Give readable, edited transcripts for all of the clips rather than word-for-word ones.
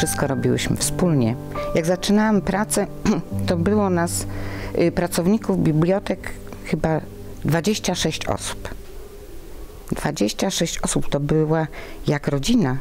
wszystko robiłyśmy wspólnie. Jak zaczynałam pracę, to było nas, pracowników bibliotek, chyba 26 osób. 26 osób to była jak rodzina.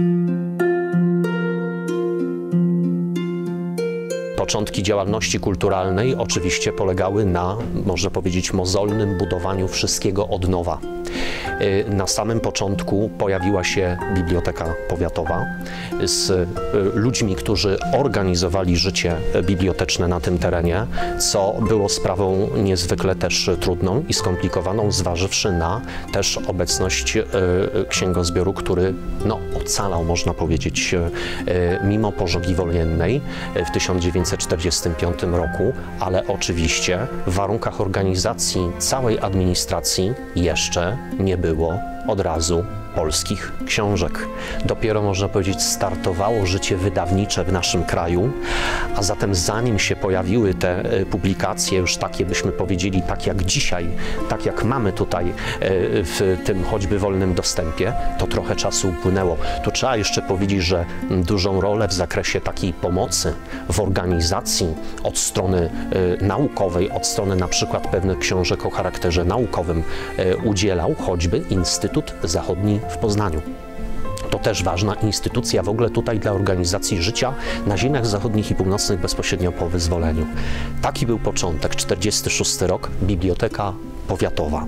Początki działalności kulturalnej oczywiście polegały na, można powiedzieć, mozolnym budowaniu wszystkiego od nowa. Na samym początku pojawiła się Biblioteka Powiatowa z ludźmi, którzy organizowali życie biblioteczne na tym terenie, co było sprawą niezwykle też trudną i skomplikowaną, zważywszy na też obecność księgozbioru, który ocalał, można powiedzieć, mimo pożogi wojennej w 1945 roku, ale oczywiście w warunkach organizacji całej administracji jeszcze nie było od razu polskich książek. Dopiero, można powiedzieć, startowało życie wydawnicze w naszym kraju, a zatem zanim się pojawiły te publikacje już takie, byśmy powiedzieli, tak jak dzisiaj, tak jak mamy tutaj w tym choćby wolnym dostępie, to trochę czasu upłynęło. Tu trzeba jeszcze powiedzieć, że dużą rolę w zakresie takiej pomocy w organizacji od strony naukowej, od strony na przykład pewnych książek o charakterze naukowym udzielał choćby Instytut Zachodni w Poznaniu. To też ważna instytucja w ogóle tutaj dla organizacji życia na ziemiach zachodnich i północnych bezpośrednio po wyzwoleniu. Taki był początek, 1946 rok, Biblioteka Powiatowa.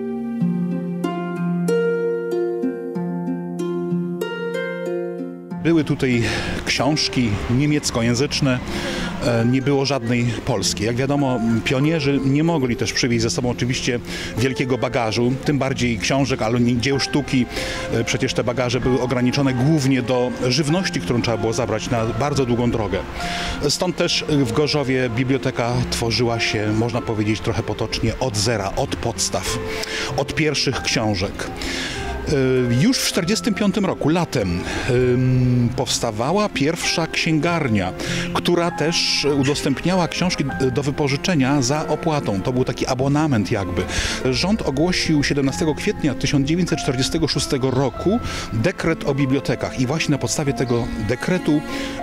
Były tutaj książki niemieckojęzyczne, nie było żadnej polskiej. Jak wiadomo, pionierzy nie mogli też przywieźć ze sobą oczywiście wielkiego bagażu, tym bardziej książek, ale nie dzieł sztuki. Przecież te bagaże były ograniczone głównie do żywności, którą trzeba było zabrać na bardzo długą drogę. Stąd też w Gorzowie biblioteka tworzyła się, można powiedzieć trochę potocznie, od zera, od podstaw, od pierwszych książek. Już w 1945 roku, latem, powstawała pierwsza księgarnia, która też udostępniała książki do wypożyczenia za opłatą. To był taki abonament jakby. Rząd ogłosił 17 kwietnia 1946 roku dekret o bibliotekach i właśnie na podstawie tego dekretu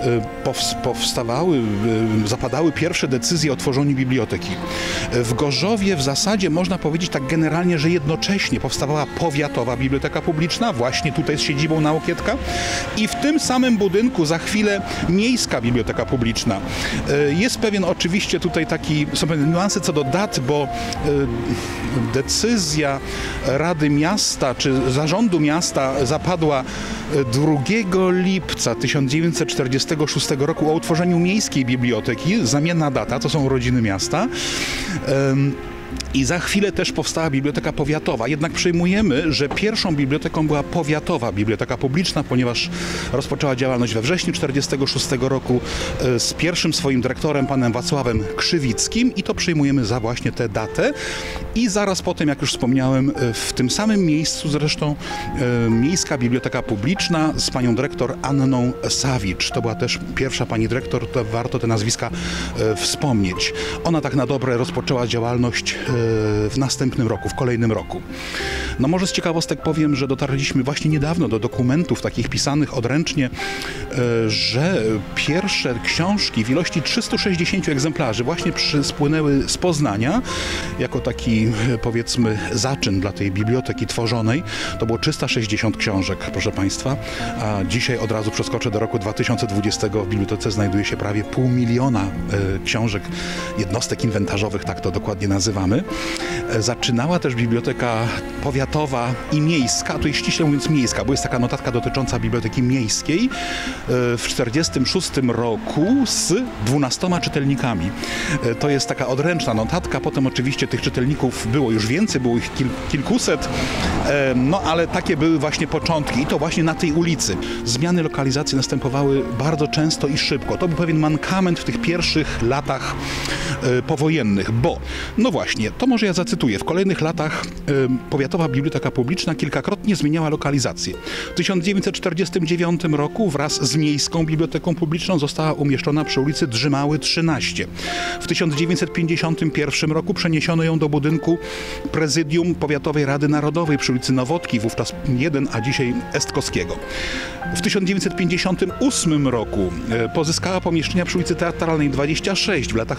zapadały pierwsze decyzje o tworzeniu biblioteki. W Gorzowie w zasadzie można powiedzieć tak generalnie, że jednocześnie powstawała powiatowa biblioteka publiczna, właśnie tutaj z siedzibą na Łokietka, i w tym samym budynku za chwilę miejska biblioteka publiczna. Jest pewien oczywiście tutaj są pewne niuanse co do dat, bo decyzja Rady Miasta czy Zarządu Miasta zapadła 2 lipca 1946 roku o utworzeniu miejskiej biblioteki, zamienna data, to są urodziny miasta. I za chwilę też powstała Biblioteka Powiatowa. Jednak przyjmujemy, że pierwszą biblioteką była powiatowa biblioteka publiczna, ponieważ rozpoczęła działalność we wrześniu 1946 roku z pierwszym swoim dyrektorem, panem Wacławem Krzywickim, i to przyjmujemy za właśnie tę datę. I zaraz potem, jak już wspomniałem, w tym samym miejscu zresztą Miejska Biblioteka Publiczna z panią dyrektor Anną Sawicz. To była też pierwsza pani dyrektor, to warto te nazwiska wspomnieć. Ona tak na dobre rozpoczęła działalność w następnym roku, w kolejnym roku. No może z ciekawostek powiem, że dotarliśmy właśnie niedawno do dokumentów takich pisanych odręcznie, że pierwsze książki w ilości 360 egzemplarzy właśnie spłynęły z Poznania jako taki, powiedzmy, zaczyn dla tej biblioteki tworzonej. To było 360 książek, proszę Państwa, a dzisiaj od razu przeskoczę do roku 2020. W bibliotece znajduje się prawie 500 000 książek, jednostek inwentarzowych, tak to dokładnie nazywamy. Zaczynała też biblioteka powiatowa i miejska, tu jest ściśle mówiąc miejska, bo jest taka notatka dotycząca biblioteki miejskiej w 1946 roku z 12 czytelnikami. To jest taka odręczna notatka, potem oczywiście tych czytelników było już więcej, było ich kilkuset, no ale takie były właśnie początki i to właśnie na tej ulicy. Zmiany lokalizacji następowały bardzo często i szybko. To był pewien mankament w tych pierwszych latach powojennych, bo, no właśnie, to może ja zacytuję, w kolejnych latach powiatowa biblioteka publiczna kilkakrotnie zmieniała lokalizację. W 1949 roku wraz z Miejską Biblioteką Publiczną została umieszczona przy ulicy Drzymały 13. W 1951 roku przeniesiono ją do budynku Prezydium Powiatowej Rady Narodowej przy ulicy Nowotki, wówczas 1, a dzisiaj Estkowskiego. W 1958 roku pozyskała pomieszczenia przy ulicy Teatralnej 26. W latach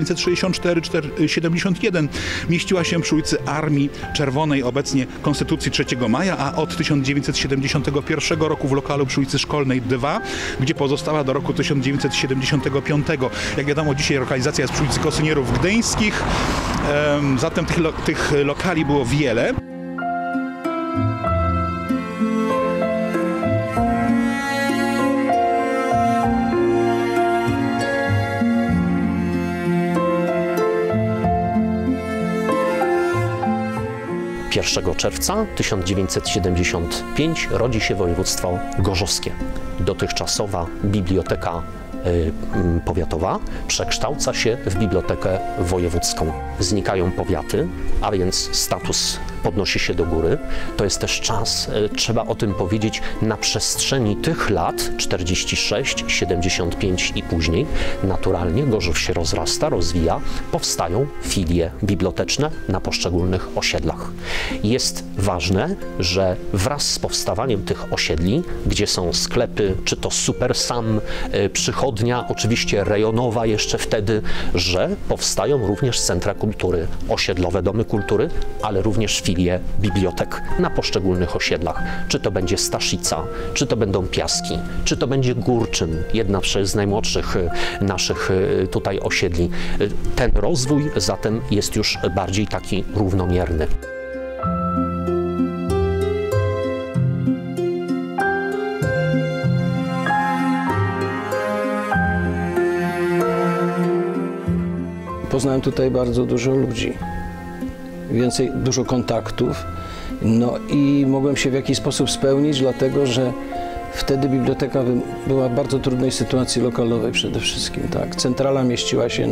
1964-71 mieściła się przy ulicy Armii Czerwonej, obecnie Konstytucji 3 Maja, a od 1971 roku w lokalu przy ulicy Szkolnej 2, gdzie pozostała do roku 1975. Jak wiadomo, dzisiaj lokalizacja jest przy ulicy Kosynierów Gdyńskich, zatem tych lokali było wiele. Pierwszego czerwca 1975 rodzi się województwo gorzowskie. Dotychczasowa biblioteka powiatowa przekształca się w bibliotekę wojewódzką. Znikają powiaty, a więc status podnosi się do góry. To jest też czas, trzeba o tym powiedzieć, na przestrzeni tych lat 46, 75 i później naturalnie Gorzów się rozrasta, rozwija, powstają filie biblioteczne na poszczególnych osiedlach. Jest ważne, że wraz z powstawaniem tych osiedli, gdzie są sklepy, czy to Super Sam, przychodnia, oczywiście rejonowa jeszcze wtedy, że powstają również centra kultury, osiedlowe domy kultury, ale również filie bibliotek na poszczególnych osiedlach. Czy to będzie Staszica, czy to będą Piaski, czy to będzie Górczyn, jedna z najmłodszych naszych tutaj osiedli. Ten rozwój zatem jest już bardziej taki równomierny. Poznałem tutaj bardzo dużo ludzi, dużo kontaktów, no i mogłem się w jakiś sposób spełnić, dlatego że wtedy biblioteka była w bardzo trudnej sytuacji lokalowej przede wszystkim. Tak. Centrala mieściła się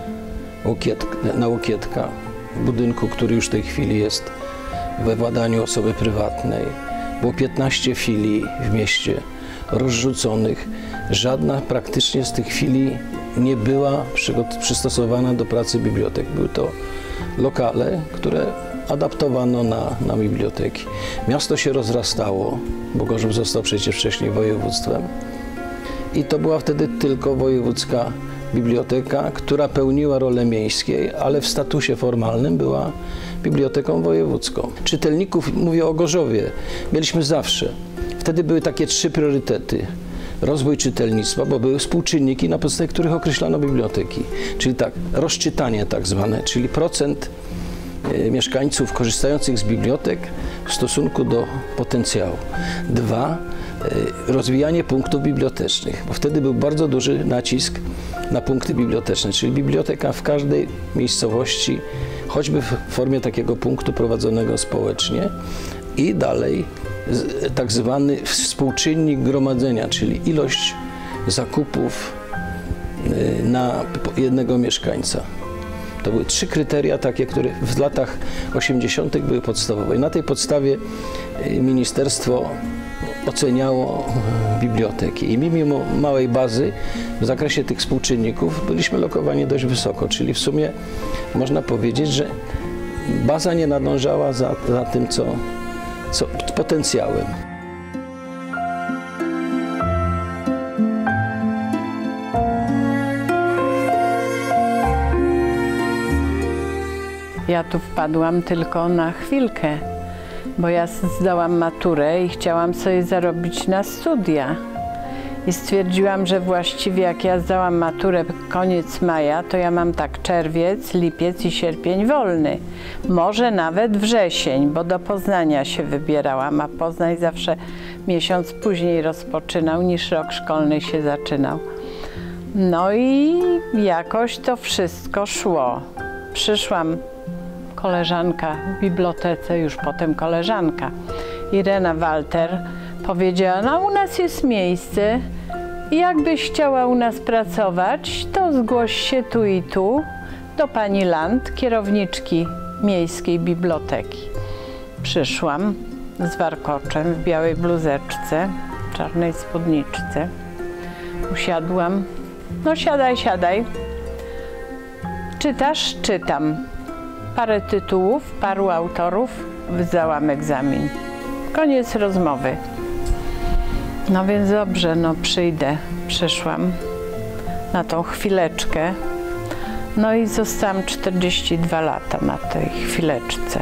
na Łokietka, w budynku, który już w tej chwili jest we władaniu osoby prywatnej. Było 15 filii w mieście rozrzuconych. Żadna praktycznie z tych filii nie była przystosowana do pracy bibliotek. Były to lokale, które adaptowano na biblioteki. Miasto się rozrastało, bo Gorzów został przecież wcześniej województwem. I to była wtedy tylko wojewódzka biblioteka, która pełniła rolę miejskiej, ale w statusie formalnym była biblioteką wojewódzką. Czytelników, mówię o Gorzowie, mieliśmy zawsze. Wtedy były takie 3 priorytety. Rozwój czytelnictwa, bo były współczynniki, na podstawie których określano biblioteki. Czyli tak, rozczytanie tak zwane, czyli procent mieszkańców korzystających z bibliotek w stosunku do potencjału. 2. Rozwijanie punktów bibliotecznych, bo wtedy był bardzo duży nacisk na punkty biblioteczne, czyli biblioteka w każdej miejscowości, choćby w formie takiego punktu prowadzonego społecznie. I dalej tak zwany współczynnik gromadzenia, czyli ilość zakupów na jednego mieszkańca. To były 3 kryteria takie, które w latach 80. były podstawowe. I na tej podstawie ministerstwo oceniało biblioteki. I mimo małej bazy w zakresie tych współczynników byliśmy lokowani dość wysoko, czyli w sumie można powiedzieć, że baza nie nadążała za tym, co potencjałem. Ja tu wpadłam tylko na chwilkę, bo ja zdałam maturę i chciałam sobie zarobić na studia. I stwierdziłam, że właściwie jak ja zdałam maturę koniec maja, to ja mam tak czerwiec, lipiec i sierpień wolny. Może nawet wrzesień, bo do Poznania się wybierałam, a Poznań zawsze miesiąc później rozpoczynał niż rok szkolny się zaczynał. No i jakoś to wszystko szło. Przyszłam, koleżanka w bibliotece, już potem koleżanka, Irena Walter, powiedziała, no u nas jest miejsce i jakbyś chciała u nas pracować, to zgłoś się tu i tu do pani Land, kierowniczki miejskiej biblioteki. Przyszłam z warkoczem w białej bluzeczce, czarnej spódniczce. Usiadłam. No siadaj, siadaj. Czytasz? Czytam. Parę tytułów, paru autorów. Zdałam egzamin. Koniec rozmowy. No więc dobrze, no przyjdę. Przyszłam na tą chwileczkę. No i zostałam 42 lata na tej chwileczce.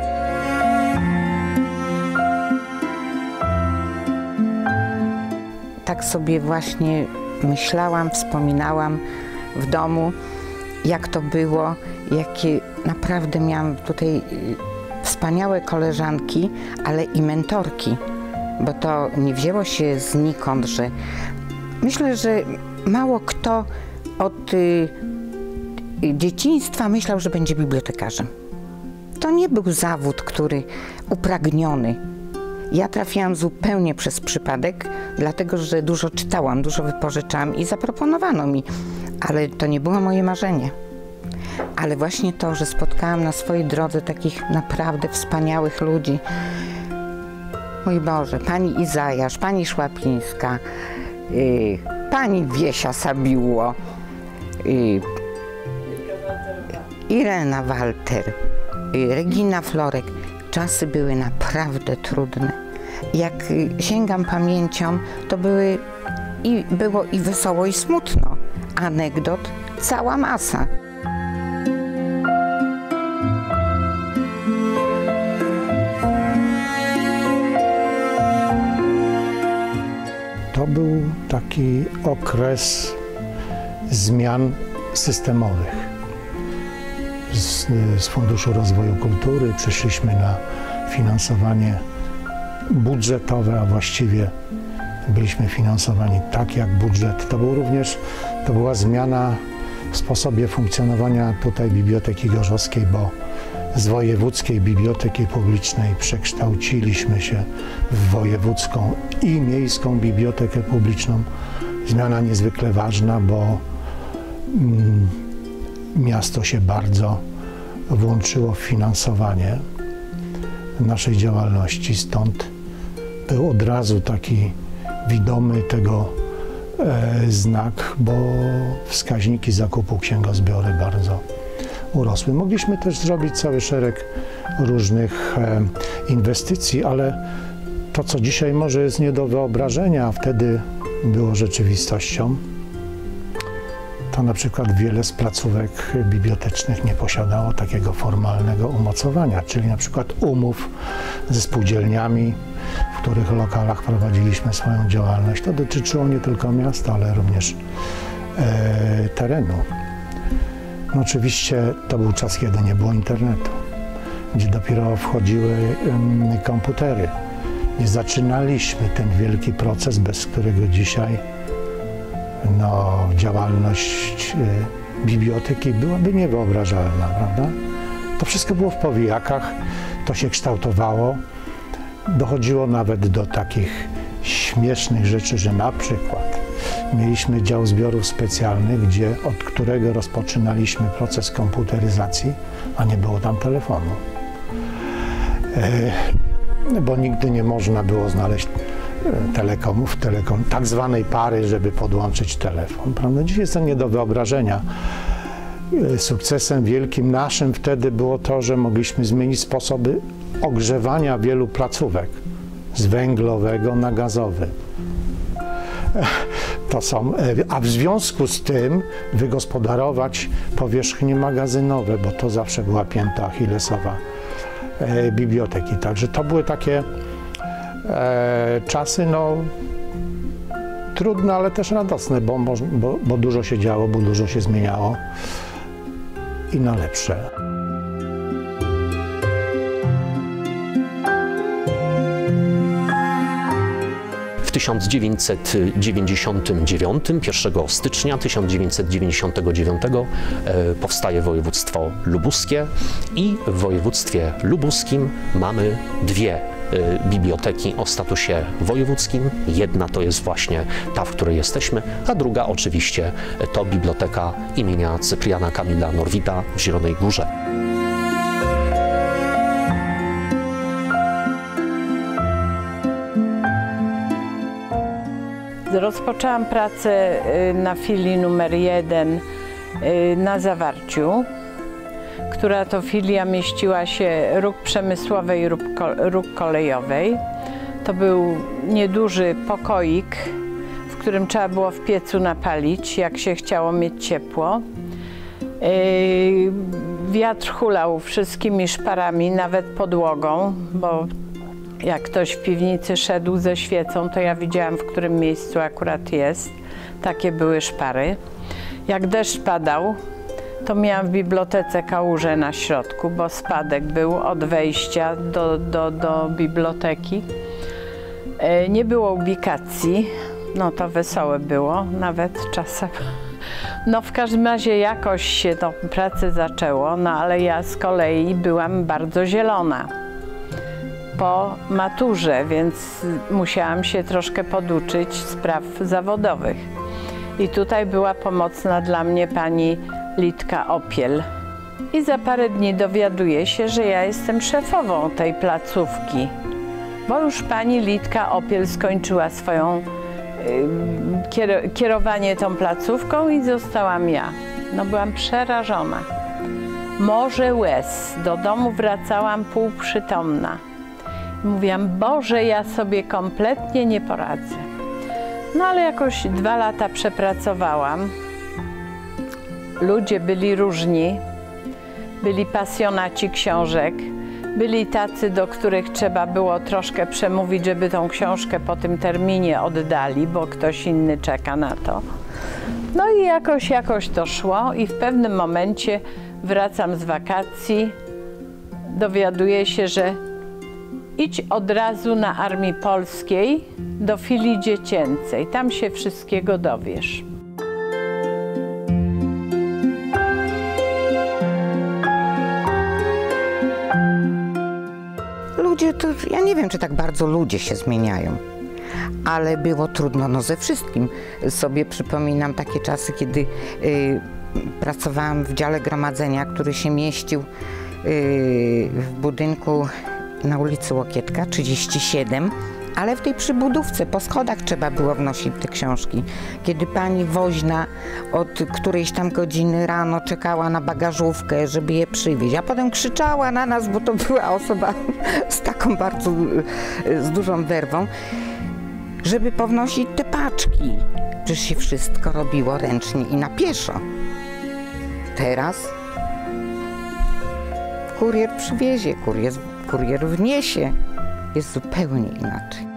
Tak sobie właśnie myślałam, wspominałam w domu, jak to było, jakie naprawdę miałam tutaj wspaniałe koleżanki, ale i mentorki, bo to nie wzięło się znikąd, że myślę, że mało kto od dzieciństwa myślał, że będzie bibliotekarzem. To nie był zawód, który upragniony. Ja trafiłam zupełnie przez przypadek, dlatego że dużo czytałam, dużo wypożyczałam i zaproponowano mi, ale to nie było moje marzenie. Ale właśnie to, że spotkałam na swojej drodze takich naprawdę wspaniałych ludzi. Mój Boże, pani Izajasz, pani Szłapińska, pani Wiesia Sabiło, Irena Walter, Regina Florek. Czasy były naprawdę trudne. Jak sięgam pamięcią, to było i wesoło, i smutno. Anegdot cała masa. To był taki okres zmian systemowych. Z Funduszu Rozwoju Kultury przeszliśmy na finansowanie budżetowe, a właściwie byliśmy finansowani tak jak budżet. To była zmiana w sposobie funkcjonowania tutaj Biblioteki Gorzowskiej, bo z Wojewódzkiej Biblioteki Publicznej przekształciliśmy się w Wojewódzką i Miejską Bibliotekę Publiczną. Zmiana niezwykle ważna, bo miasto się bardzo włączyło w finansowanie naszej działalności, stąd był od razu taki widomy tego znak, bo wskaźniki zakupu księgozbiory bardzo urosły. Mogliśmy też zrobić cały szereg różnych inwestycji, ale to, co dzisiaj może jest nie do wyobrażenia, a wtedy było rzeczywistością, to na przykład wiele z placówek bibliotecznych nie posiadało takiego formalnego umocowania, czyli na przykład umów ze spółdzielniami, w których lokalach prowadziliśmy swoją działalność. To dotyczyło nie tylko miasta, ale również terenu. No oczywiście to był czas, kiedy nie było internetu, gdzie dopiero wchodziły komputery. Nie zaczynaliśmy ten wielki proces, bez którego dzisiaj działalność biblioteki byłaby niewyobrażalna, prawda? To wszystko było w powijakach, to się kształtowało. Dochodziło nawet do takich śmiesznych rzeczy, że na przykład mieliśmy dział zbiorów specjalnych, od którego rozpoczynaliśmy proces komputeryzacji, a nie było tam telefonu. Bo nigdy nie można było znaleźć tak zwanej pary, żeby podłączyć telefon. Prawda? Dziś jest to nie do wyobrażenia. Sukcesem wielkim naszym wtedy było to, że mogliśmy zmienić sposoby ogrzewania wielu placówek z węglowego na gazowy. A w związku z tym wygospodarować powierzchnie magazynowe, bo to zawsze była pięta achillesowa biblioteki. Także to były takie czasy trudne, ale też radosne, bo dużo się działo, bo dużo się zmieniało i na lepsze. W 1999, 1 stycznia 1999 powstaje województwo lubuskie i w województwie lubuskim mamy dwie biblioteki o statusie wojewódzkim. Jedna to jest właśnie ta, w której jesteśmy, a druga oczywiście to biblioteka imienia Cypriana Kamila Norwida w Zielonej Górze. rozpoczęłam pracę na filii numer 1 na Zawarciu, która to filia mieściła się róg przemysłowej i róg kolejowej. To był nieduży pokoik, w którym trzeba było w piecu napalić, jak się chciało mieć ciepło. Wiatr hulał wszystkimi szparami, nawet podłogą, bo jak ktoś w piwnicy szedł ze świecą, to ja widziałam, w którym miejscu akurat jest. Takie były szpary. Jak deszcz padał, to miałam w bibliotece kałużę na środku, bo spadek był od wejścia do biblioteki. Nie było ubikacji, no to wesołe było, nawet czasem. No w każdym razie jakoś się to pracę zaczęło, no ale ja z kolei byłam bardzo zielona po maturze, więc musiałam się troszkę poduczyć spraw zawodowych. I tutaj była pomocna dla mnie pani Litka Opiel. I za parę dni dowiaduję się, że ja jestem szefową tej placówki, bo już pani Litka Opiel skończyła swoją kierowanie tą placówką i zostałam ja. No byłam przerażona. Morze łez. Do domu wracałam półprzytomna. Mówiłam, Boże, ja sobie kompletnie nie poradzę. No ale jakoś 2 lata przepracowałam. Ludzie byli różni, byli pasjonaci książek, byli tacy, do których trzeba było troszkę przemówić, żeby tą książkę po tym terminie oddali, bo ktoś inny czeka na to. No i jakoś to szło i w pewnym momencie wracam z wakacji, dowiaduję się, że idź od razu na Armii Polskiej do filii dziecięcej, tam się wszystkiego dowiesz. Ludzie to, ja nie wiem, czy tak bardzo ludzie się zmieniają, ale było trudno no ze wszystkim. Sobie przypominam takie czasy, kiedy pracowałam w dziale gromadzenia, który się mieścił w budynku na ulicy Łokietka 37, ale w tej przybudówce po schodach trzeba było wnosić te książki. Kiedy pani woźna od którejś tam godziny rano czekała na bagażówkę, żeby je przywieźć, a potem krzyczała na nas, bo to była osoba z taką bardzo, z dużą werwą, żeby pownosić te paczki. Przecież się wszystko robiło ręcznie i na pieszo. Teraz kurier przywiezie, kurier wniesie. Jest zupełnie inaczej.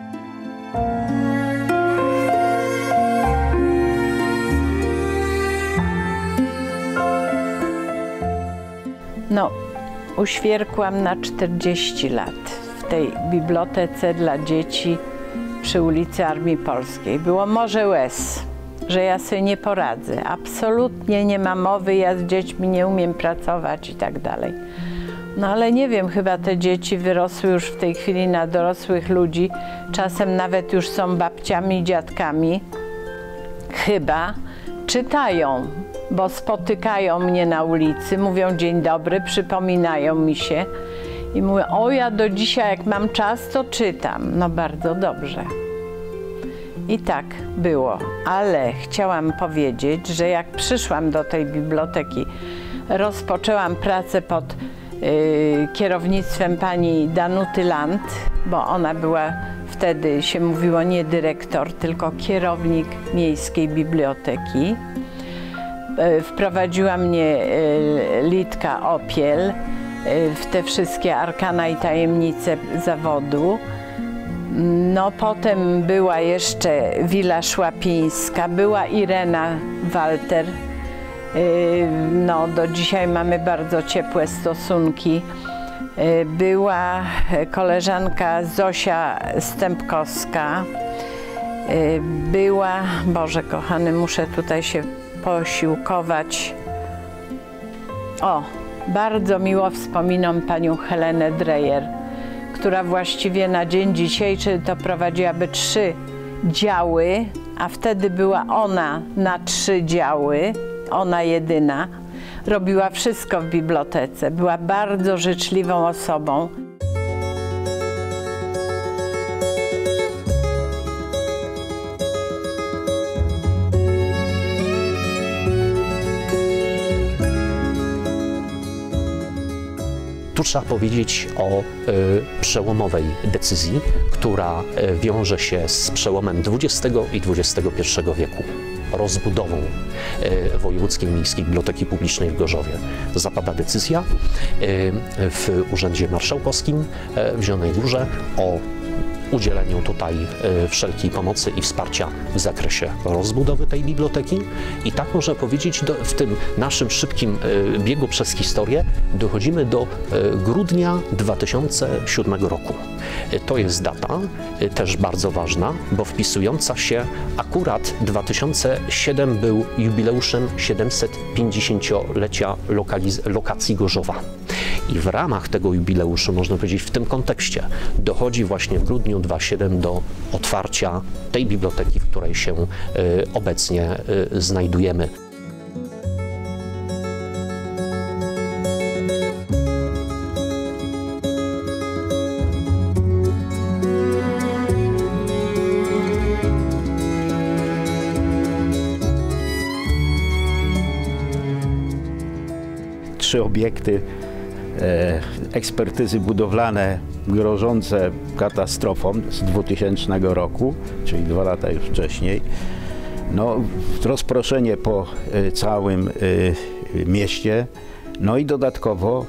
No, uświerkłam na 40 lat w tej bibliotece dla dzieci przy ulicy Armii Polskiej. Było morze łez, że ja sobie nie poradzę. Absolutnie nie ma mowy, ja z dziećmi nie umiem pracować i tak dalej. No ale nie wiem, chyba te dzieci wyrosły już w tej chwili na dorosłych ludzi, czasem nawet już są babciami, dziadkami. Chyba czytają, bo spotykają mnie na ulicy, mówią dzień dobry, przypominają mi się i mówią, o ja do dzisiaj jak mam czas, to czytam. No bardzo dobrze. I tak było, ale chciałam powiedzieć, że jak przyszłam do tej biblioteki, rozpoczęłam pracę pod kierownictwem pani Danuty Land, bo ona była wtedy, się mówiło, nie dyrektor, tylko kierownik miejskiej biblioteki. Wprowadziła mnie Litka Opiel w te wszystkie arkana i tajemnice zawodu. No potem była jeszcze Wila Szłapińska, była Irena Walter. No, do dzisiaj mamy bardzo ciepłe stosunki. Była koleżanka Zosia Stępkowska. Była, Boże kochany, muszę tutaj się posiłkować. O, bardzo miło wspominam panią Helenę Drejer, która właściwie na dzień dzisiejszy to prowadziłaby 3 działy, a wtedy była ona na 3 działy. Ona jedyna, robiła wszystko w bibliotece, była bardzo życzliwą osobą. trzeba powiedzieć o przełomowej decyzji, która wiąże się z przełomem XX i XXI wieku, rozbudową Wojewódzkiej Miejskiej Biblioteki Publicznej w Gorzowie. Zapada decyzja w Urzędzie Marszałkowskim w Zielonej Górze o udzieleniu tutaj wszelkiej pomocy i wsparcia w zakresie rozbudowy tej biblioteki. I tak można powiedzieć, w tym naszym szybkim biegu przez historię dochodzimy do grudnia 2007 roku. To jest data też bardzo ważna, bo wpisująca się akurat 2007 był jubileuszem 750-lecia lokacji Gorzowa. I w ramach tego jubileuszu, można powiedzieć w tym kontekście, dochodzi właśnie w grudniu 2007 do otwarcia tej biblioteki, w której się obecnie znajdujemy. Trzy obiekty, ekspertyzy budowlane grożące katastrofą z 2000 roku, czyli 2 lata już wcześniej. No, rozproszenie po całym mieście. No i dodatkowo,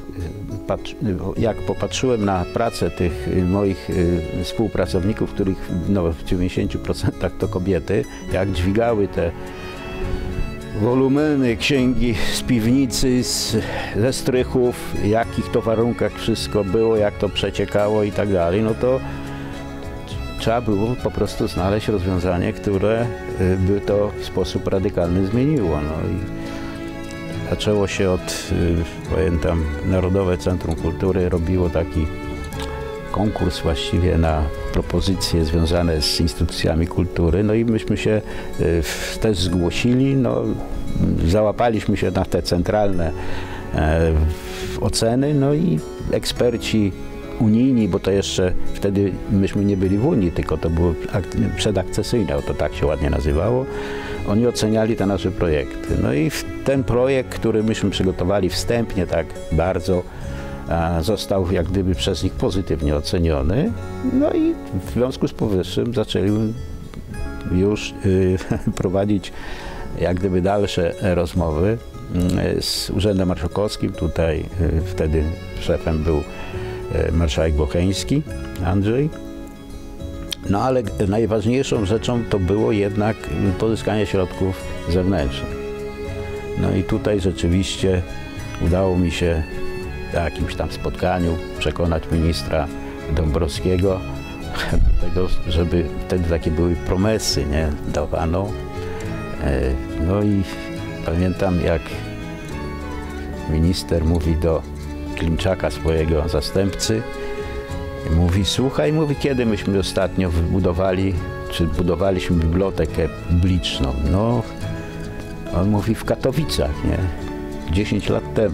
jak popatrzyłem na pracę tych moich współpracowników, których no, w 90% to kobiety, jak dźwigały te wolumeny, księgi z piwnicy, ze strychów, w jakich to warunkach wszystko było, jak to przeciekało i tak dalej, no to trzeba było po prostu znaleźć rozwiązanie, które by to w sposób radykalny zmieniło. No i zaczęło się od, pamiętam, Narodowe Centrum Kultury robiło taki konkurs właściwie na propozycje związane z instytucjami kultury, no i myśmy się też zgłosili, no, załapaliśmy się na te centralne oceny, no i eksperci unijni, bo to jeszcze wtedy myśmy nie byli w Unii, tylko to było przedakcesyjne, to tak się ładnie nazywało, oni oceniali te nasze projekty. No i ten projekt, który myśmy przygotowali wstępnie tak bardzo, został jak gdyby przez nich pozytywnie oceniony, no i w związku z powyższym zaczęli już prowadzić jak gdyby dalsze rozmowy z Urzędem Marszałkowskim. Tutaj wtedy szefem był marszałek Bocheński, Andrzej. No ale najważniejszą rzeczą to było jednak pozyskanie środków zewnętrznych. No i tutaj rzeczywiście udało mi się na jakimś tam spotkaniu przekonać ministra Dąbrowskiego do tego, żeby wtedy takie były promesy, nie, dawano. No i pamiętam, jak minister mówi do Klimczaka, swojego zastępcy, mówi: słuchaj, mówi, kiedy myśmy ostatnio wybudowali, czy budowaliśmy bibliotekę publiczną? No, on mówi: w Katowicach, nie? 10 lat temu.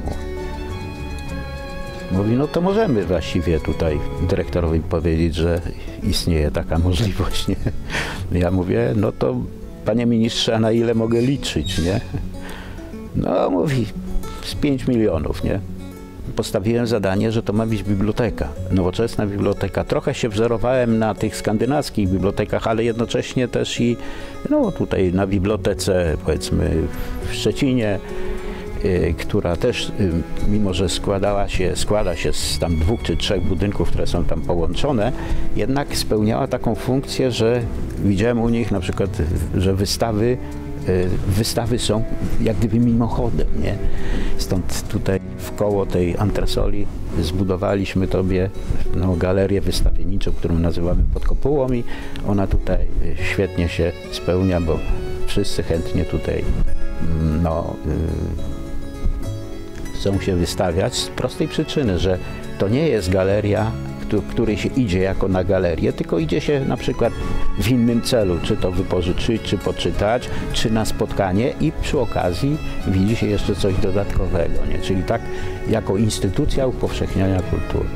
Mówi: no to możemy właściwie tutaj dyrektorowi powiedzieć, że istnieje taka możliwość, nie? Ja mówię: no to panie ministrze, a na ile mogę liczyć, nie? No, mówi: z 5 milionów, nie? Postawiłem zadanie, że to ma być biblioteka, nowoczesna biblioteka. Trochę się wzorowałem na tych skandynawskich bibliotekach, ale jednocześnie też i no, tutaj na bibliotece, powiedzmy, w Szczecinie, która też, mimo że składa się z tam 2 czy 3 budynków, które są tam połączone, jednak spełniała taką funkcję, że widziałem u nich na przykład, że wystawy są jak gdyby mimochodem, nie? Stąd tutaj wkoło tej antresoli zbudowaliśmy sobie galerię wystawienniczą, którą nazywamy Pod Kopułą, i ona tutaj świetnie się spełnia, bo wszyscy chętnie tutaj chcą się wystawiać z prostej przyczyny, że to nie jest galeria, której się idzie jako na galerię, tylko idzie się na przykład w innym celu, czy to wypożyczyć, czy poczytać, czy na spotkanie, i przy okazji widzi się jeszcze coś dodatkowego, nie? Czyli tak jako instytucja upowszechniania kultury.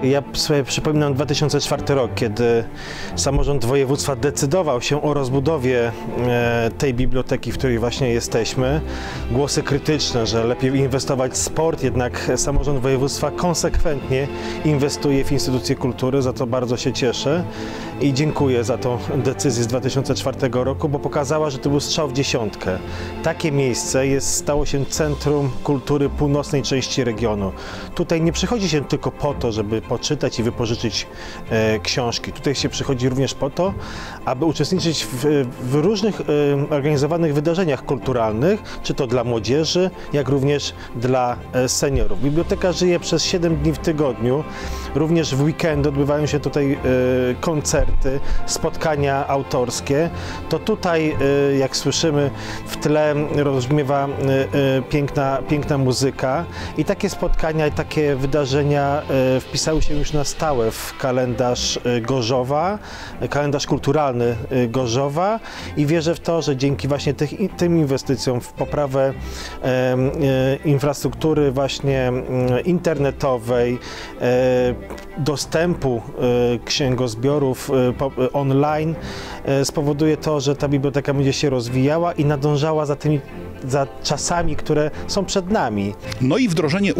Ja sobie przypominam 2004 rok, kiedy samorząd województwa decydował się o rozbudowie tej biblioteki, w której właśnie jesteśmy. Głosy krytyczne, że lepiej inwestować w sport, jednak samorząd województwa konsekwentnie inwestuje w instytucje kultury, za to bardzo się cieszę i dziękuję za tą decyzję z 2004 roku, bo pokazała, że to był strzał w dziesiątkę. Takie miejsce stało się centrum kultury północnej części regionu. Tutaj nie przychodzi się tylko po to, żeby poczytać i wypożyczyć książki. Tutaj się przychodzi również po to, aby uczestniczyć w różnych organizowanych wydarzeniach kulturalnych, czy to dla młodzieży, jak również dla seniorów. Biblioteka żyje przez 7 dni w tygodniu. Również w weekendy odbywają się tutaj koncerty, spotkania autorskie. To tutaj, jak słyszymy, w tle rozbrzmiewa piękna muzyka i takie spotkania i takie wydarzenia wpisały się już na stałe w kalendarz Gorzowa, kalendarz kulturalny Gorzowa i wierzę w to, że dzięki właśnie tym inwestycjom w poprawę infrastruktury właśnie internetowej, dostępu księgozbiorów online spowoduje to, że ta biblioteka będzie się rozwijała i nadążała za czasami, które są przed nami. No i wdrożenie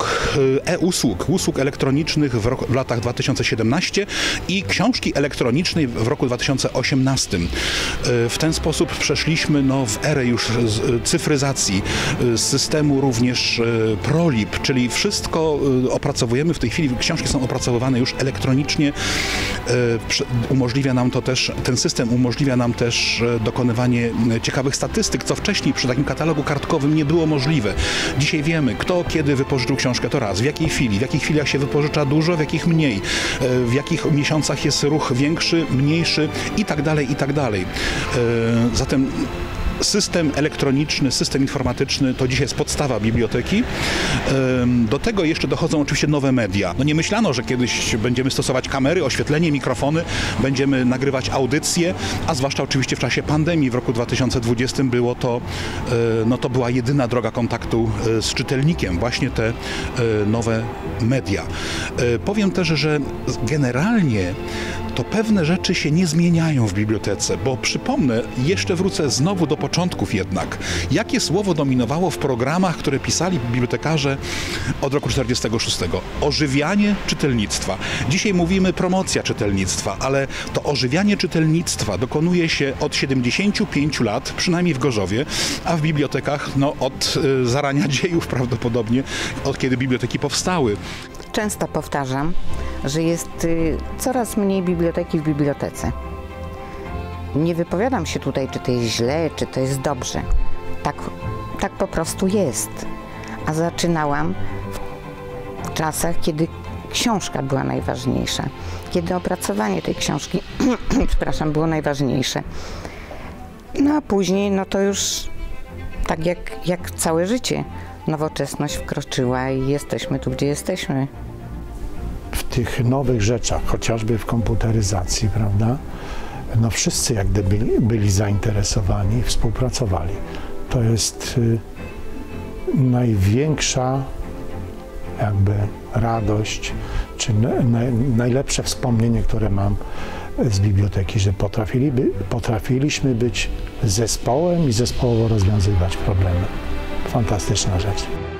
usług elektronicznych w latach 2017 i książki elektronicznej w roku 2018. W ten sposób przeszliśmy w erę już cyfryzacji, systemu również ProLib, czyli wszystko opracowujemy w tej chwili, książki są opracowywane już elektronicznie. Umożliwia nam to też, ten system umożliwia nam też dokonywanie ciekawych statystyk, co wcześniej przy takim katalogu kartkowym nie było możliwe. Dzisiaj wiemy, kto kiedy wypożyczył książkę, to raz, w jakiej chwili, w jakich chwilach się wypożycza dużo, w jakich mniej, w jakich miesiącach jest ruch większy, mniejszy i tak dalej, i tak dalej. Zatem system elektroniczny, system informatyczny to dzisiaj jest podstawa biblioteki. Do tego jeszcze dochodzą oczywiście nowe media. Nie myślano, że kiedyś będziemy stosować kamery, oświetlenie, mikrofony, będziemy nagrywać audycje, a zwłaszcza oczywiście w czasie pandemii w roku 2020 było to, to była jedyna droga kontaktu z czytelnikiem, właśnie te nowe media. Powiem też, że generalnie to pewne rzeczy się nie zmieniają w bibliotece, bo przypomnę, jeszcze wrócę znowu do początków jednak. Jakie słowo dominowało w programach, które pisali bibliotekarze od roku 1946? Ożywianie czytelnictwa. Dzisiaj mówimy promocja czytelnictwa, ale to ożywianie czytelnictwa dokonuje się od 75 lat, przynajmniej w Gorzowie, a w bibliotekach od zarania dziejów prawdopodobnie, od kiedy biblioteki powstały. Często powtarzam, że jest coraz mniej biblioteki w bibliotece. Nie wypowiadam się tutaj, czy to jest źle, czy to jest dobrze. Tak po prostu jest. A zaczynałam w czasach, kiedy książka była najważniejsza, kiedy opracowanie tej książki przepraszam, było najważniejsze. A później to już tak jak całe życie. Nowoczesność wkroczyła i jesteśmy tu, gdzie jesteśmy. W tych nowych rzeczach, chociażby w komputeryzacji, prawda, wszyscy jak gdyby byli zainteresowani, współpracowali. To jest największa jakby radość, czy najlepsze wspomnienie, które mam z biblioteki, że potrafiliśmy być zespołem i zespołowo rozwiązywać problemy. Fantastyczna rzecz.